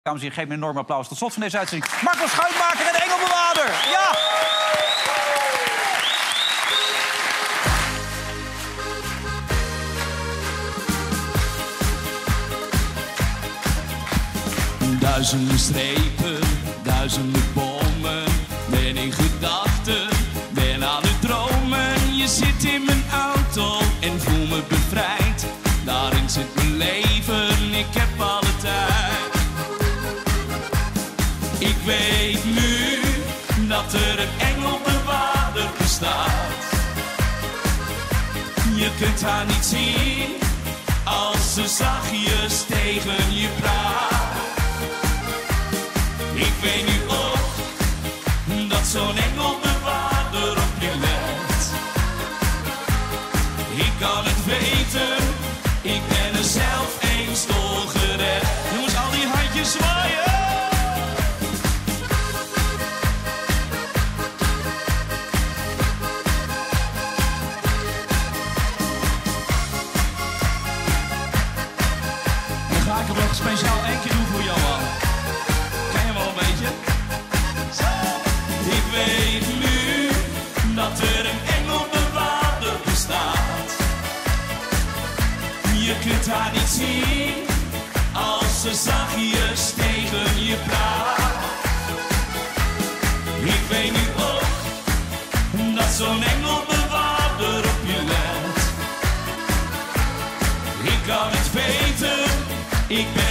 Dames en heren, geef me een enorm applaus. Tot slot van deze uitzending. Schuitmaker en de Engelbewaarder. Ja! Duizenden strepen, duizenden bomen. Ben in gedachten, ben aan het dromen. Je zit in mijn auto en voel me bevrijd. Daarin zit mijn leven, ik heb alle tijd. Ik weet nu dat er een engelbewaarder bestaat. Je kunt haar niet zien als ze zachtjes tegen je praat. Ik weet nu ook dat zo'n engelbewaarder op je let. Ik kan het weten, ik ben er zelf eens door gered. Jongens, al die handjes zwaaien. Dan ga ik hem nog speciaal één keer doen voor Johan. Ken je hem al een beetje? Ik weet nu dat er een engelbewaarder bestaat. Je kunt haar niet zien als ze zachtjes tegen je praat. Ik weet nu ook dat zo'n engelbewaarder op je let. Ik kan het weten, ik ben